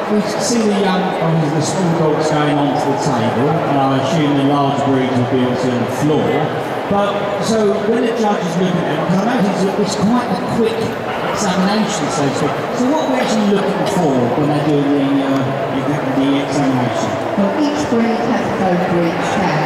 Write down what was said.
we see the small dogs going onto the table, and I assume the large breeds will be also on the floor. But so when the judge is looking at it, I notice that it's quite a quick examination, so to speak. So what are we actually looking for when they do the examination? Well, each breed has its own breed test.